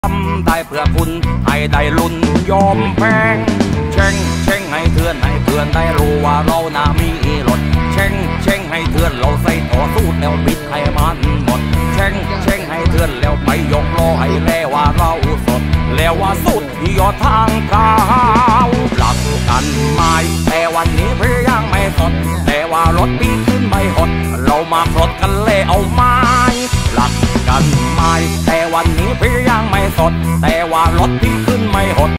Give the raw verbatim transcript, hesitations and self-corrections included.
ทำได้เพื่อคุณให้ได้ลุ้นยอมแพงเช่งเช่งให้เถื่อนให้เพื่อนได้รู้ว่าเราน่ามีรถเช่งเช่งให้เถื่อนเราใส่ต่อสู้แล้วบิดให้มันหมดเช่งเช่งให้เถื่อนแล้วไปยกล้อให้แล้วว่าเราสดแล้วว่าสุดยอดทางก้าวหลักกันไม่แต่วันนี้เพี่ยังไม่สดแต่ว่ารถปีขึ้นไม่หดเรามาปลดกันเลยเอาไม้หลักกันไม่แต่วันนี้พี่ยังไม่สดแต่ว่ารถพี่ขึ้นไม่หด